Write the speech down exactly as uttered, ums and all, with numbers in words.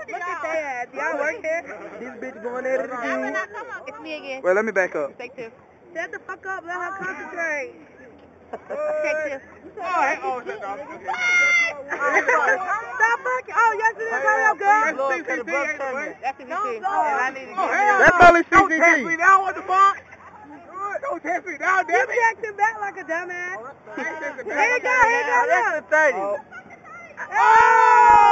Look at that. Y'all work there? This bitch going at it again. It's me again. Wait, let me back up. Take two. Shut the fuck up. Let her concentrate. Take two. Oh, oh, shut up. Stop fucking. Oh, yes, it is. Hurry up, girl. Look, the bus coming. That's C C T. And I need to get That's only C C T. Don't test me now, what the fuck? Don't test me now, You damn it. checked him back like a dumbass. I ain't testing Here back. you go, here you go. That's the thirty. Oh!